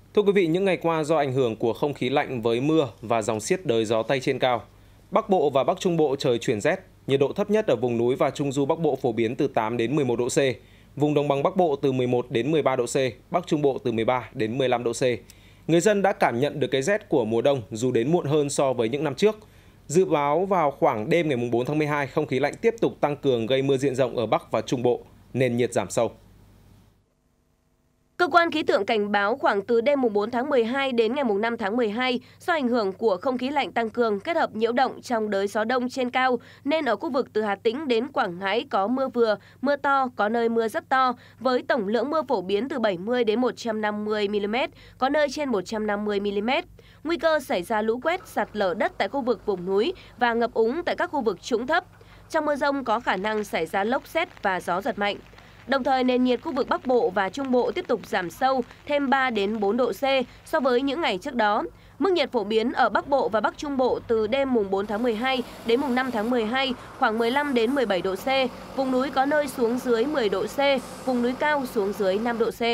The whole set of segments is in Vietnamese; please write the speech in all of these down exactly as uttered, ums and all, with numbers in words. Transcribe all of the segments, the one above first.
Thưa quý vị, những ngày qua do ảnh hưởng của không khí lạnh với mưa và dòng xiết đới gió Tây trên cao, Bắc Bộ và Bắc Trung Bộ trời chuyển rét, nhiệt độ thấp nhất ở vùng núi và Trung du Bắc Bộ phổ biến từ tám đến mười một độ C, vùng đồng bằng Bắc Bộ từ mười một đến mười ba độ C, Bắc Trung Bộ từ mười ba đến mười lăm độ C. Người dân đã cảm nhận được cái rét của mùa đông dù đến muộn hơn so với những năm trước. Dự báo vào khoảng đêm ngày bốn tháng mười hai, không khí lạnh tiếp tục tăng cường gây mưa diện rộng ở Bắc và Trung Bộ, nền nhiệt giảm sâu. Cơ quan khí tượng cảnh báo khoảng từ đêm bốn tháng mười hai đến ngày năm tháng mười hai, do ảnh hưởng của không khí lạnh tăng cường kết hợp nhiễu động trong đới gió đông trên cao, nên ở khu vực từ Hà Tĩnh đến Quảng Ngãi có mưa vừa, mưa to, có nơi mưa rất to, với tổng lượng mưa phổ biến từ bảy mươi đến một trăm năm mươi mi-li-mét, có nơi trên một trăm năm mươi mi-li-mét. Nguy cơ xảy ra lũ quét, sạt lở đất tại khu vực vùng núi và ngập úng tại các khu vực trũng thấp. Trong mưa dông có khả năng xảy ra lốc sét và gió giật mạnh. Đồng thời, nền nhiệt khu vực Bắc Bộ và Trung Bộ tiếp tục giảm sâu thêm ba đến bốn độ C so với những ngày trước đó. Mức nhiệt phổ biến ở Bắc Bộ và Bắc Trung Bộ từ đêm mùng bốn tháng mười hai đến mùng năm tháng mười hai khoảng mười lăm đến mười bảy độ C, vùng núi có nơi xuống dưới mười độ C, vùng núi cao xuống dưới năm độ C.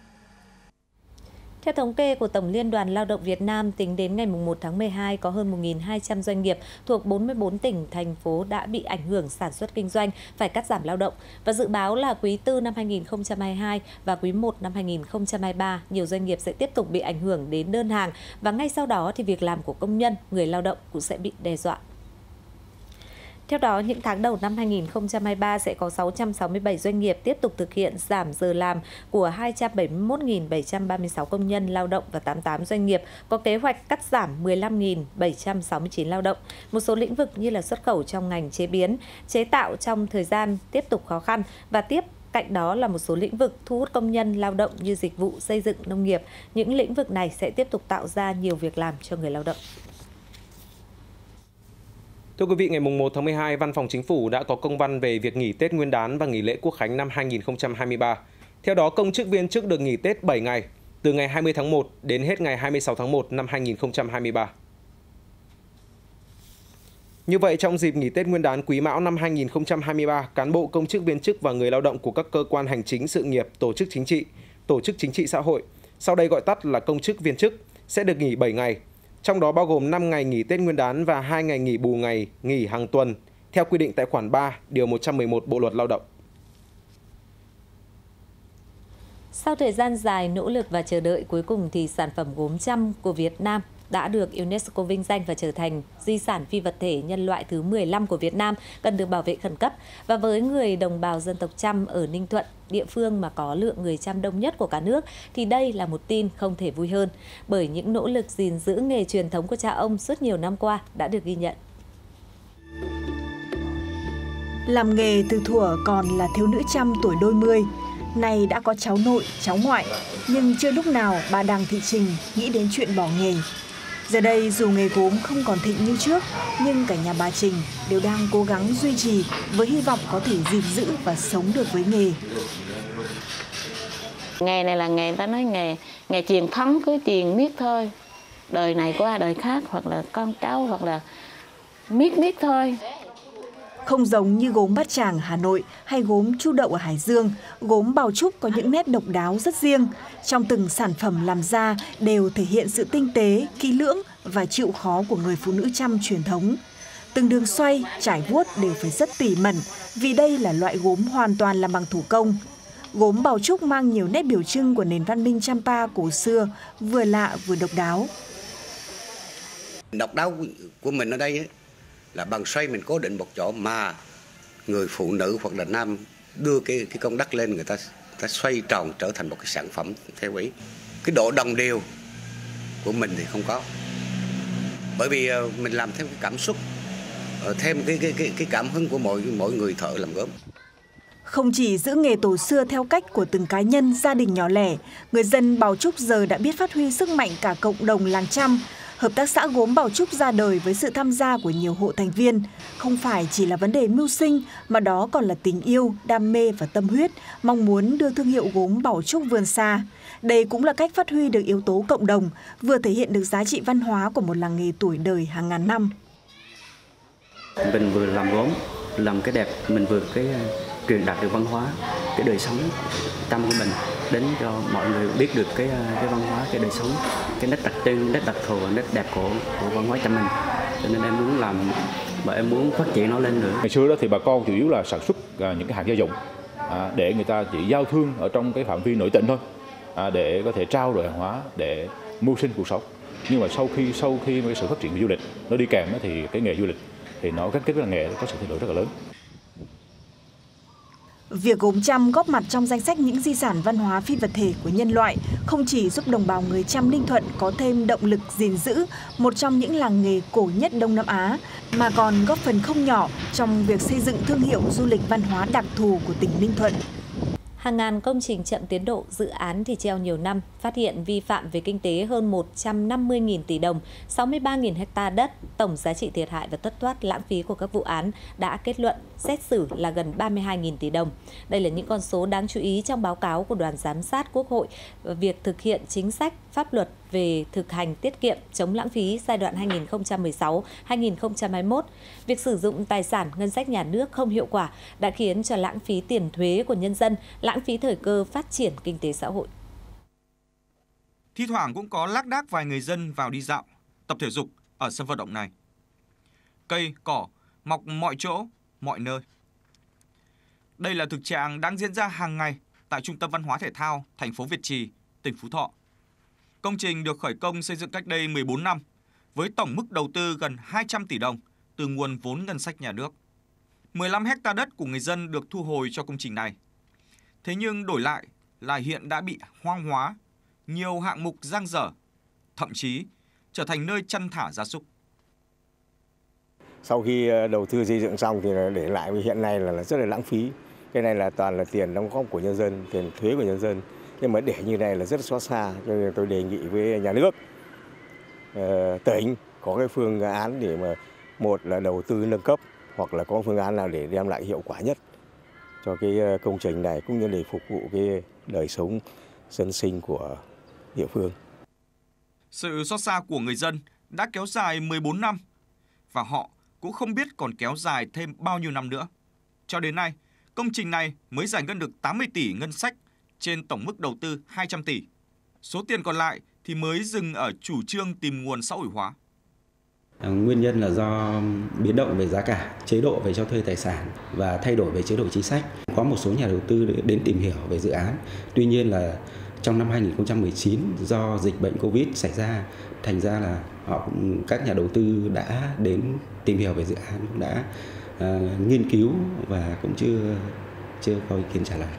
Theo thống kê của Tổng Liên đoàn Lao động Việt Nam, tính đến ngày một tháng mười hai, có hơn một nghìn hai trăm doanh nghiệp thuộc bốn mươi bốn tỉnh, thành phố đã bị ảnh hưởng sản xuất kinh doanh, phải cắt giảm lao động. Và dự báo là quý tư năm hai nghìn không trăm hai mươi hai và quý một năm hai nghìn không trăm hai mươi ba, nhiều doanh nghiệp sẽ tiếp tục bị ảnh hưởng đến đơn hàng và ngay sau đó thì việc làm của công nhân, người lao động cũng sẽ bị đe dọa. Theo đó, những tháng đầu năm hai nghìn không trăm hai mươi ba sẽ có sáu trăm sáu mươi bảy doanh nghiệp tiếp tục thực hiện giảm giờ làm của hai trăm bảy mươi mốt nghìn bảy trăm ba mươi sáu công nhân lao động và tám mươi tám doanh nghiệp có kế hoạch cắt giảm mười lăm nghìn bảy trăm sáu mươi chín lao động. Một số lĩnh vực như là xuất khẩu trong ngành chế biến, chế tạo trong thời gian tiếp tục khó khăn và tiếp cạnh đó là một số lĩnh vực thu hút công nhân lao động như dịch vụ, xây dựng, nông nghiệp. Những lĩnh vực này sẽ tiếp tục tạo ra nhiều việc làm cho người lao động. Thưa quý vị, ngày một tháng mười hai, Văn phòng Chính phủ đã có công văn về việc nghỉ Tết Nguyên đán và nghỉ lễ Quốc khánh năm hai nghìn không trăm hai mươi ba. Theo đó, công chức viên chức được nghỉ Tết bảy ngày, từ ngày hai mươi tháng một đến hết ngày hai mươi sáu tháng một năm hai nghìn không trăm hai mươi ba. Như vậy, trong dịp nghỉ Tết Nguyên đán Quý Mão năm hai nghìn không trăm hai mươi ba, cán bộ, công chức viên chức và người lao động của các cơ quan hành chính sự nghiệp, tổ chức chính trị, tổ chức chính trị xã hội, sau đây gọi tắt là công chức viên chức, sẽ được nghỉ bảy ngày. Trong đó bao gồm năm ngày nghỉ Tết Nguyên đán và hai ngày nghỉ bù ngày nghỉ hàng tuần, theo quy định tại khoản ba, điều một trăm mười một Bộ luật Lao động. Sau thời gian dài nỗ lực và chờ đợi, cuối cùng thì sản phẩm gốm Chăm của Việt Nam đã được UNESCO vinh danh và trở thành di sản phi vật thể nhân loại thứ mười lăm của Việt Nam, cần được bảo vệ khẩn cấp. Và với người đồng bào dân tộc Chăm ở Ninh Thuận, địa phương mà có lượng người Chăm đông nhất của cả nước, thì đây là một tin không thể vui hơn, bởi những nỗ lực gìn giữ nghề truyền thống của cha ông suốt nhiều năm qua đã được ghi nhận. Làm nghề từ thuở còn là thiếu nữ Chăm tuổi đôi mươi, nay đã có cháu nội, cháu ngoại, nhưng chưa lúc nào bà Đằng Thị Trình nghĩ đến chuyện bỏ nghề. Giờ đây dù nghề gốm không còn thịnh như trước, nhưng cả nhà bà Trình đều đang cố gắng duy trì với hy vọng có thể gìn giữ và sống được với nghề. Nghề này là nghề, ta nói nghề nghề truyền thống, cứ truyền miết thôi. Đời này qua đời khác, hoặc là con cháu, hoặc là miết miết thôi. Không giống như gốm Bát Tràng Hà Nội hay gốm Chu Đậu ở Hải Dương, gốm Bào Trúc có những nét độc đáo rất riêng. Trong từng sản phẩm làm ra đều thể hiện sự tinh tế, kỹ lưỡng và chịu khó của người phụ nữ Chăm truyền thống. Từng đường xoay, trải vuốt đều phải rất tỉ mẩn, vì đây là loại gốm hoàn toàn làm bằng thủ công. Gốm Bào Trúc mang nhiều nét biểu trưng của nền văn minh Champa cổ xưa, vừa lạ vừa độc đáo. Độc đáo của mình ở đây ấy, là bằng xoay mình cố định một chỗ mà người phụ nữ hoặc là nam đưa cái cái công đất lên, người ta ta xoay tròn trở thành một cái sản phẩm theo ý. Cái độ đồng đều của mình thì không có, bởi vì mình làm theo cái cảm xúc, thêm cái cái cái cái cảm hứng của mỗi mỗi người thợ làm gốm. Không chỉ giữ nghề tổ xưa theo cách của từng cá nhân, gia đình nhỏ lẻ, người dân Bào Trúc giờ đã biết phát huy sức mạnh cả cộng đồng làng Chăm. Hợp tác xã gốm Bào Trúc ra đời với sự tham gia của nhiều hộ thành viên. Không phải chỉ là vấn đề mưu sinh, mà đó còn là tình yêu, đam mê và tâm huyết, mong muốn đưa thương hiệu gốm Bào Trúc vươn xa. Đây cũng là cách phát huy được yếu tố cộng đồng, vừa thể hiện được giá trị văn hóa của một làng nghề tuổi đời hàng ngàn năm. Mình vừa làm gốm, làm cái đẹp, mình vừa cái truyền đạt được văn hóa, cái đời sống Chăm của mình. đến cho mọi người biết được cái cái văn hóa, cái đời sống, cái nét đặc trưng, nét đặc thù, nét đẹp của, của văn hóa Chăm mình. Cho nên em muốn làm và em muốn phát triển nó lên nữa. Ngày xưa đó thì bà con chủ yếu là sản xuất những cái hàng gia dụng à, để người ta chỉ giao thương ở trong cái phạm vi nội tỉnh thôi, à, để có thể trao đổi hàng hóa để mưu sinh cuộc sống. Nhưng mà sau khi sau khi cái sự phát triển của du lịch nó đi kèm thì cái nghề du lịch thì nó gắn kết với làng nghề có sự thay đổi rất là lớn. Việc gốm Chăm góp mặt trong danh sách những di sản văn hóa phi vật thể của nhân loại không chỉ giúp đồng bào người Chăm Ninh Thuận có thêm động lực gìn giữ một trong những làng nghề cổ nhất Đông Nam Á, mà còn góp phần không nhỏ trong việc xây dựng thương hiệu du lịch văn hóa đặc thù của tỉnh Ninh Thuận. Hàng ngàn công trình chậm tiến độ, dự án thì treo nhiều năm, phát hiện vi phạm về kinh tế hơn một trăm năm mươi nghìn tỷ đồng, sáu mươi ba nghìn ha đất, tổng giá trị thiệt hại và thất thoát lãng phí của các vụ án đã kết luận xét xử là gần ba mươi hai nghìn tỷ đồng. Đây là những con số đáng chú ý trong báo cáo của Đoàn Giám sát Quốc hội về việc thực hiện chính sách, pháp luật về thực hành tiết kiệm chống lãng phí giai đoạn hai nghìn không trăm mười sáu đến hai nghìn không trăm hai mươi mốt. Việc sử dụng tài sản ngân sách nhà nước không hiệu quả đã khiến cho lãng phí tiền thuế của nhân dân, lãng phí thời cơ phát triển kinh tế xã hội. Thi thoảng cũng có lác đác vài người dân vào đi dạo, tập thể dục ở sân vận động này. Cây, cỏ mọc mọi chỗ, mọi nơi. Đây là thực trạng đang diễn ra hàng ngày tại Trung tâm Văn hóa Thể thao thành phố Việt Trì, tỉnh Phú Thọ. Công trình được khởi công xây dựng cách đây mười bốn năm với tổng mức đầu tư gần hai trăm tỷ đồng từ nguồn vốn ngân sách nhà nước. mười lăm héc ta đất của người dân được thu hồi cho công trình này. Thế nhưng đổi lại là hiện đã bị hoang hóa, nhiều hạng mục dang dở, thậm chí trở thành nơi chăn thả gia súc. Sau khi đầu tư xây dựng xong thì để lại hiện nay là rất là lãng phí. Cái này là toàn là tiền đóng góp của nhân dân, tiền thuế của nhân dân. Nhưng mà để như này là rất xót xa, cho nên tôi đề nghị với nhà nước, uh, tỉnh có cái phương án để mà một là đầu tư nâng cấp hoặc là có phương án nào để đem lại hiệu quả nhất cho cái công trình này cũng như để phục vụ cái đời sống dân sinh của địa phương. Sự xót xa của người dân đã kéo dài mười bốn năm và họ cũng không biết còn kéo dài thêm bao nhiêu năm nữa. Cho đến nay, công trình này mới giải ngân được tám mươi tỷ ngân sách trên tổng mức đầu tư hai trăm tỷ. Số tiền còn lại thì mới dừng ở chủ trương tìm nguồn xã hội hóa. Nguyên nhân là do biến động về giá cả, chế độ về cho thuê tài sản và thay đổi về chế độ chính sách. Có một số nhà đầu tư đến tìm hiểu về dự án. Tuy nhiên là trong năm hai nghìn không trăm mười chín do dịch bệnh Covid xảy ra, thành ra là họ các nhà đầu tư đã đến tìm hiểu về dự án, cũng đã uh, nghiên cứu và cũng chưa chưa có ý kiến trả lời.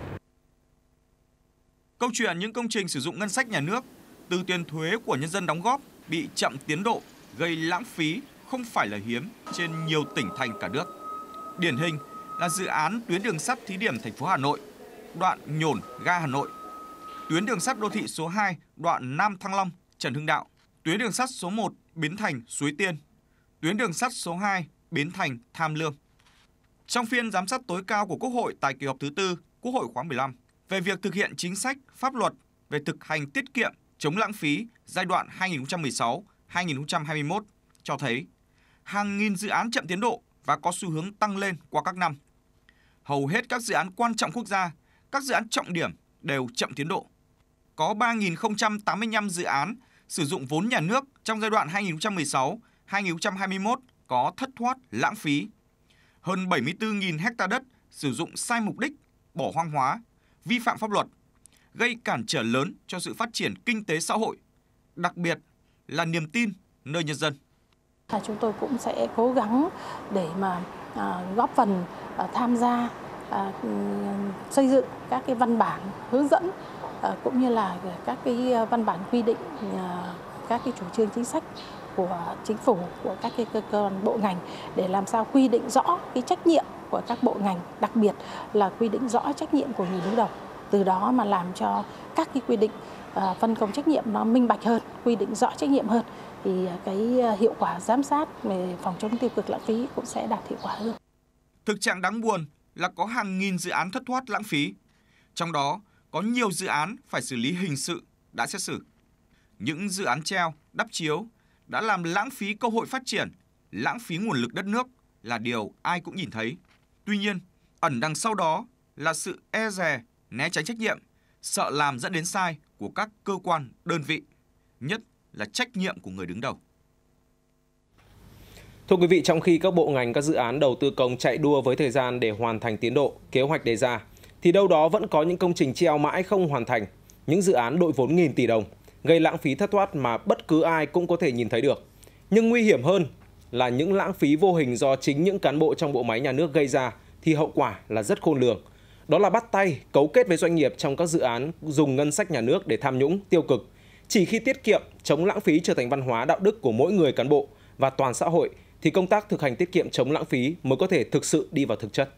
Câu chuyện những công trình sử dụng ngân sách nhà nước từ tiền thuế của nhân dân đóng góp bị chậm tiến độ, gây lãng phí không phải là hiếm trên nhiều tỉnh thành cả nước. Điển hình là dự án tuyến đường sắt thí điểm thành phố Hà Nội, đoạn Nhổn ga Hà Nội, tuyến đường sắt đô thị số hai đoạn Nam Thăng Long Trần Hưng Đạo, tuyến đường sắt số một Bến Thành Suối Tiên, tuyến đường sắt số hai Bến Thành Tham Lương. Trong phiên giám sát tối cao của Quốc hội tại kỳ họp thứ tư Quốc hội khóa mười lăm về việc thực hiện chính sách, pháp luật về thực hành tiết kiệm chống lãng phí giai đoạn hai nghìn không trăm mười sáu đến hai nghìn không trăm hai mươi mốt cho thấy hàng nghìn dự án chậm tiến độ và có xu hướng tăng lên qua các năm. Hầu hết các dự án quan trọng quốc gia, các dự án trọng điểm đều chậm tiến độ. Có ba nghìn không trăm tám mươi lăm dự án sử dụng vốn nhà nước trong giai đoạn hai nghìn không trăm mười sáu đến hai nghìn không trăm hai mươi mốt có thất thoát lãng phí. Hơn bảy mươi tư nghìn ha đất sử dụng sai mục đích, bỏ hoang hóa, vi phạm pháp luật, gây cản trở lớn cho sự phát triển kinh tế xã hội, đặc biệt là niềm tin nơi nhân dân. Chúng tôi cũng sẽ cố gắng để mà à, góp phần à, tham gia à, xây dựng các cái văn bản hướng dẫn à, cũng như là các cái văn bản quy định à, các cái chủ trương chính sách của chính phủ, của các cái cơ quan bộ ngành để làm sao quy định rõ cái trách nhiệm của các bộ ngành, đặc biệt là quy định rõ trách nhiệm của người đứng đầu. Từ đó mà làm cho các cái quy định à, phân công trách nhiệm nó minh bạch hơn, quy định rõ trách nhiệm hơn thì cái hiệu quả giám sát về phòng chống tiêu cực lãng phí cũng sẽ đạt hiệu quả hơn. Thực trạng đáng buồn là có hàng nghìn dự án thất thoát lãng phí, trong đó có nhiều dự án phải xử lý hình sự đã xét xử. Những dự án treo, đắp chiếu đã làm lãng phí cơ hội phát triển, lãng phí nguồn lực đất nước là điều ai cũng nhìn thấy. Tuy nhiên, ẩn đằng sau đó là sự e dè, né tránh trách nhiệm, sợ làm dẫn đến sai của các cơ quan, đơn vị, nhất là trách nhiệm của người đứng đầu. Thưa quý vị, trong khi các bộ ngành, các dự án đầu tư công chạy đua với thời gian để hoàn thành tiến độ, kế hoạch đề ra, thì đâu đó vẫn có những công trình treo mãi không hoàn thành, những dự án đội vốn nghìn tỷ đồng, gây lãng phí thất thoát mà bất cứ ai cũng có thể nhìn thấy được. Nhưng nguy hiểm hơn là những lãng phí vô hình do chính những cán bộ trong bộ máy nhà nước gây ra thì hậu quả là rất khôn lường. Đó là bắt tay, cấu kết với doanh nghiệp trong các dự án dùng ngân sách nhà nước để tham nhũng, tiêu cực. Chỉ khi tiết kiệm, chống lãng phí trở thành văn hóa đạo đức của mỗi người cán bộ và toàn xã hội, thì công tác thực hành tiết kiệm chống lãng phí mới có thể thực sự đi vào thực chất.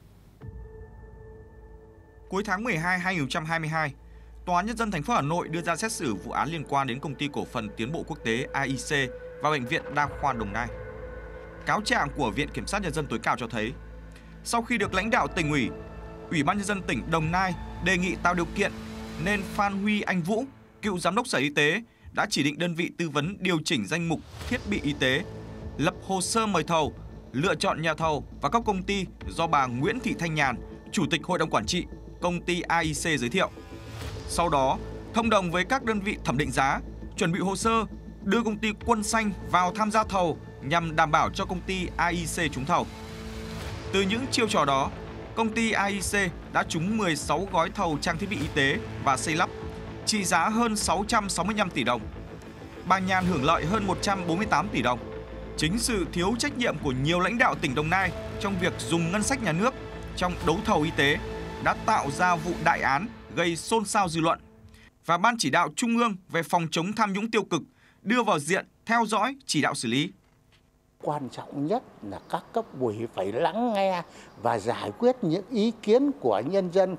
Cuối tháng mười hai năm hai nghìn không trăm hai mươi hai, Tòa án Nhân dân thành phố Hà Nội đưa ra xét xử vụ án liên quan đến Công ty Cổ phần Tiến bộ Quốc tế A I C và Bệnh viện Đa khoa Đồng Nai. Cáo trạng của Viện Kiểm sát Nhân dân tối cao cho thấy, sau khi được lãnh đạo tỉnh ủy, Ủy ban Nhân dân tỉnh Đồng Nai đề nghị tạo điều kiện, nên Phan Huy Anh Vũ, cựu Giám đốc Sở Y tế, đã chỉ định đơn vị tư vấn điều chỉnh danh mục thiết bị y tế, lập hồ sơ mời thầu, lựa chọn nhà thầu và các công ty do bà Nguyễn Thị Thanh Nhàn, Chủ tịch Hội đồng Quản trị Công ty A I C giới thiệu. Sau đó, thông đồng với các đơn vị thẩm định giá, chuẩn bị hồ sơ, đưa công ty Quân Xanh vào tham gia thầu nhằm đảm bảo cho công ty A I C trúng thầu. Từ những chiêu trò đó, công ty A I C đã trúng mười sáu gói thầu trang thiết bị y tế và xây lắp, trị giá hơn sáu trăm sáu mươi lăm tỷ đồng. Bà Nhàn hưởng lợi hơn một trăm bốn mươi tám tỷ đồng. Chính sự thiếu trách nhiệm của nhiều lãnh đạo tỉnh Đồng Nai trong việc dùng ngân sách nhà nước trong đấu thầu y tế đã tạo ra vụ đại án gây xôn xao dư luận, và Ban Chỉ đạo Trung ương về phòng chống tham nhũng tiêu cực đưa vào diện theo dõi, chỉ đạo xử lý. Quan trọng nhất là các cấp ủy phải lắng nghe và giải quyết những ý kiến của nhân dân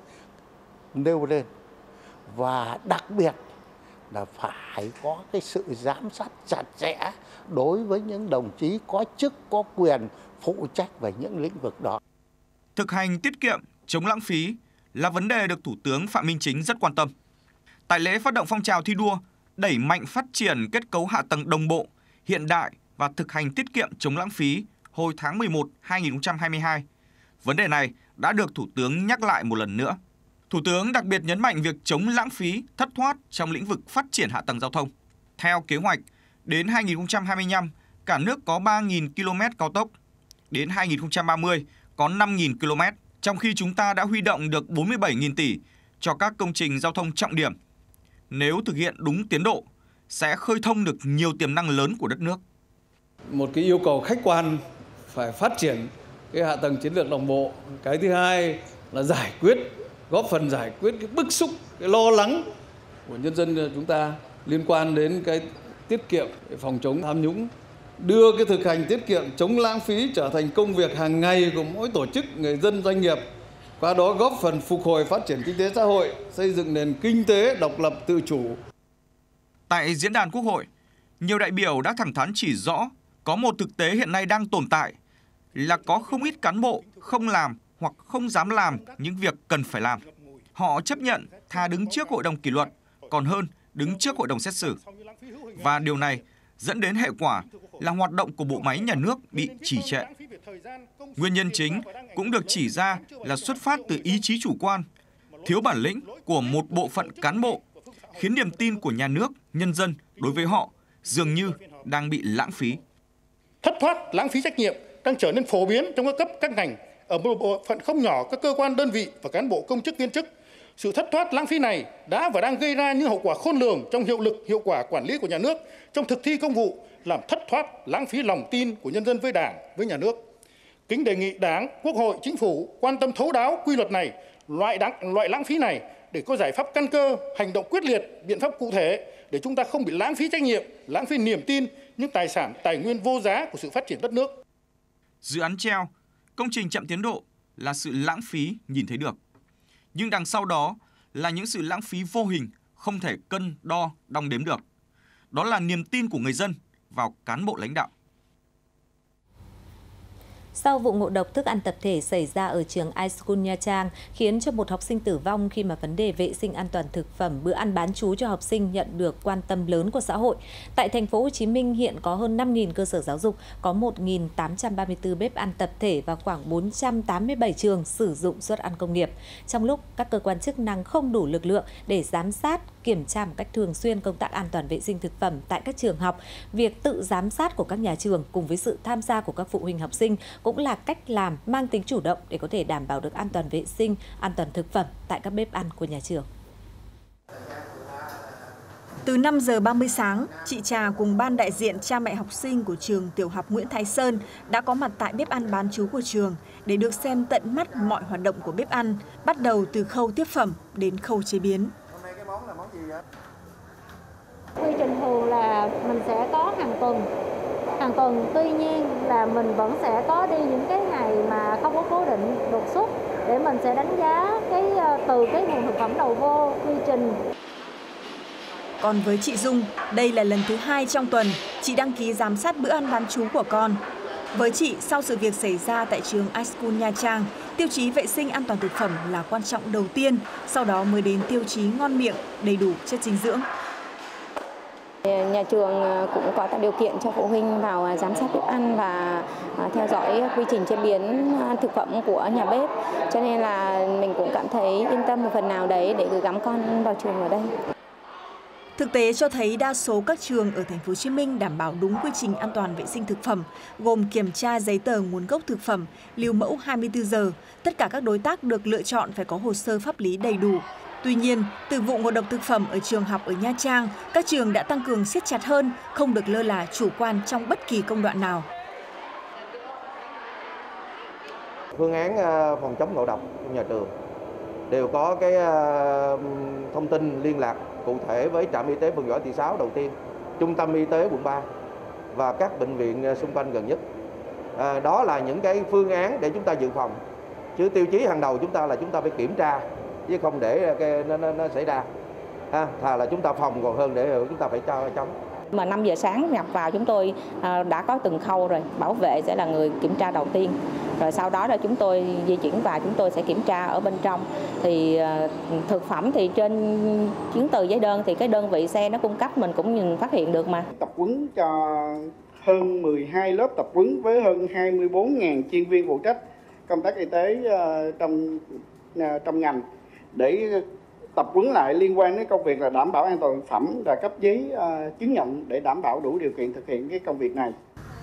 nêu lên, và đặc biệt là phải có cái sự giám sát chặt chẽ đối với những đồng chí có chức có quyền phụ trách về những lĩnh vực đó. Thực hành tiết kiệm, chống lãng phí là vấn đề được Thủ tướng Phạm Minh Chính rất quan tâm. Tại lễ phát động phong trào thi đua đẩy mạnh phát triển kết cấu hạ tầng đồng bộ, hiện đại và thực hành tiết kiệm chống lãng phí hồi tháng mười một năm hai nghìn không trăm hai mươi hai, vấn đề này đã được Thủ tướng nhắc lại một lần nữa. Thủ tướng đặc biệt nhấn mạnh việc chống lãng phí, thất thoát trong lĩnh vực phát triển hạ tầng giao thông. Theo kế hoạch, đến hai nghìn không trăm hai mươi lăm, cả nước có ba nghìn ki lô mét cao tốc. Đến hai nghìn không trăm ba mươi, có năm nghìn ki lô mét, trong khi chúng ta đã huy động được bốn mươi bảy nghìn tỷ cho các công trình giao thông trọng điểm. Nếu thực hiện đúng tiến độ, sẽ khơi thông được nhiều tiềm năng lớn của đất nước. Một cái yêu cầu khách quan phải phát triển cái hạ tầng chiến lược đồng bộ. Cái thứ hai là giải quyết, góp phần giải quyết cái bức xúc, cái lo lắng của nhân dân chúng ta liên quan đến cái tiết kiệm, cái phòng chống tham nhũng. Đưa cái thực hành tiết kiệm chống lãng phí trở thành công việc hàng ngày của mỗi tổ chức, người dân, doanh nghiệp. Qua đó góp phần phục hồi phát triển kinh tế xã hội, xây dựng nền kinh tế độc lập tự chủ. Tại diễn đàn Quốc hội, nhiều đại biểu đã thẳng thắn chỉ rõ có một thực tế hiện nay đang tồn tại là có không ít cán bộ không làm hoặc không dám làm những việc cần phải làm. Họ chấp nhận thà đứng trước hội đồng kỷ luật còn hơn đứng trước hội đồng xét xử. Và điều này dẫn đến hệ quả là hoạt động của bộ máy nhà nước bị trì trệ. Nguyên nhân chính cũng được chỉ ra là xuất phát từ ý chí chủ quan, thiếu bản lĩnh của một bộ phận cán bộ, khiến niềm tin của nhà nước, nhân dân đối với họ dường như đang bị lãng phí. Thất thoát, lãng phí trách nhiệm đang trở nên phổ biến trong các cấp, các ngành, ở một bộ phận không nhỏ các cơ quan, đơn vị và cán bộ công chức viên chức. Sự thất thoát, lãng phí này đã và đang gây ra những hậu quả khôn lường trong hiệu lực, hiệu quả quản lý của nhà nước trong thực thi công vụ, làm thất thoát, lãng phí lòng tin của nhân dân với Đảng, với nhà nước. Kính đề nghị Đảng, Quốc hội, Chính phủ quan tâm thấu đáo quy luật này, loại đáng, loại lãng phí này để có giải pháp căn cơ, hành động quyết liệt, biện pháp cụ thể để chúng ta không bị lãng phí trách nhiệm, lãng phí niềm tin, những tài sản, tài nguyên vô giá của sự phát triển đất nước. Dự án treo, công trình chậm tiến độ là sự lãng phí nhìn thấy được. Nhưng đằng sau đó là những sự lãng phí vô hình không thể cân đo đong đếm được. Đó là niềm tin của người dân vào cán bộ lãnh đạo. Sau vụ ngộ độc thức ăn tập thể xảy ra ở trường iSchool Nha Trang khiến cho một học sinh tử vong khi mà vấn đề vệ sinh an toàn thực phẩm bữa ăn bán trú cho học sinh nhận được quan tâm lớn của xã hội. Tại thành phố Hồ Chí Minh hiện có hơn năm nghìn cơ sở giáo dục, có một nghìn tám trăm ba mươi tư bếp ăn tập thể và khoảng bốn trăm tám mươi bảy trường sử dụng suất ăn công nghiệp. Trong lúc các cơ quan chức năng không đủ lực lượng để giám sát, kiểm tra một cách thường xuyên công tác an toàn vệ sinh thực phẩm tại các trường học, việc tự giám sát của các nhà trường cùng với sự tham gia của các phụ huynh học sinh cũng là cách làm mang tính chủ động để có thể đảm bảo được an toàn vệ sinh, an toàn thực phẩm tại các bếp ăn của nhà trường. Từ năm giờ ba mươi sáng, chị Trà cùng ban đại diện cha mẹ học sinh của trường tiểu học Nguyễn Thái Sơn đã có mặt tại bếp ăn bán trú của trường để được xem tận mắt mọi hoạt động của bếp ăn, bắt đầu từ khâu tiếp phẩm đến khâu chế biến. Quy trình thường là mình sẽ có hàng tuần, hàng tuần tuy nhiên là mình vẫn sẽ có đi những cái ngày mà không có cố định đột xuất để mình sẽ đánh giá cái từ cái nguồn thực phẩm đầu vô, quy trình. Còn với chị Dung, đây là lần thứ hai trong tuần chị đăng ký giám sát bữa ăn bán trú của con. Với chị, sau sự việc xảy ra tại trường iSchool Nha Trang, tiêu chí vệ sinh an toàn thực phẩm là quan trọng đầu tiên, sau đó mới đến tiêu chí ngon miệng, đầy đủ chất dinh dưỡng. Nhà trường cũng có tạo điều kiện cho phụ huynh vào giám sát bếp ăn và theo dõi quy trình chế biến thực phẩm của nhà bếp. Cho nên là mình cũng cảm thấy yên tâm một phần nào đấy để gửi gắm con vào trường ở đây. Thực tế cho thấy đa số các trường ở thành phố Hồ Chí Minh đảm bảo đúng quy trình an toàn vệ sinh thực phẩm, gồm kiểm tra giấy tờ nguồn gốc thực phẩm, lưu mẫu hai mươi tư giờ. Tất cả các đối tác được lựa chọn phải có hồ sơ pháp lý đầy đủ. Tuy nhiên, từ vụ ngộ độc thực phẩm ở trường học ở Nha Trang, các trường đã tăng cường siết chặt hơn, không được lơ là chủ quan trong bất kỳ công đoạn nào. Phương án phòng chống ngộ độc trong nhà trường đều có cái thông tin liên lạc cụ thể với trạm y tế phường Võ Thị Sáu đầu tiên, trung tâm y tế quận ba và các bệnh viện xung quanh gần nhất. À, đó là những cái phương án để chúng ta dự phòng. Chứ tiêu chí hàng đầu chúng ta là chúng ta phải kiểm tra chứ không để cái nó, nó, nó xảy ra. À, thà là chúng ta phòng còn hơn để chúng ta phải cho chống. Mà năm giờ sáng nhập vào chúng tôi đã có từng khâu rồi, bảo vệ sẽ là người kiểm tra đầu tiên. Rồi sau đó là chúng tôi di chuyển vào, chúng tôi sẽ kiểm tra ở bên trong. Thì thực phẩm thì trên chứng từ giấy đơn thì cái đơn vị xe nó cung cấp mình cũng nhìn phát hiện được mà. Tập huấn cho hơn mười hai lớp tập huấn với hơn hai mươi bốn nghìn chuyên viên phụ trách công tác y tế trong trong ngành để tập huấn lại liên quan đến công việc là đảm bảo an toàn thực phẩm và cấp giấy uh, chứng nhận để đảm bảo đủ điều kiện thực hiện cái công việc này.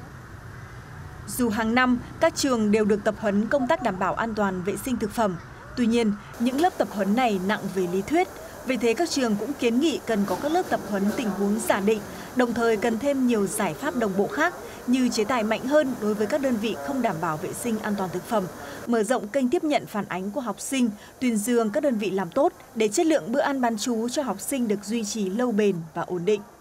Dù hàng năm, các trường đều được tập huấn công tác đảm bảo an toàn vệ sinh thực phẩm. Tuy nhiên, những lớp tập huấn này nặng về lý thuyết. Vì thế, các trường cũng kiến nghị cần có các lớp tập huấn tình huống giả định, đồng thời cần thêm nhiều giải pháp đồng bộ khác như chế tài mạnh hơn đối với các đơn vị không đảm bảo vệ sinh an toàn thực phẩm, mở rộng kênh tiếp nhận phản ánh của học sinh, tuyên dương các đơn vị làm tốt để chất lượng bữa ăn bán trú cho học sinh được duy trì lâu bền và ổn định.